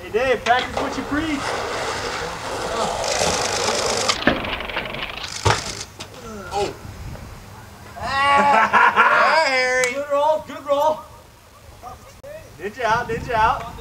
Hey Dave, practice what you preach. Oh. Ah, Harry. Good roll, good roll. Ninja out, ninja out.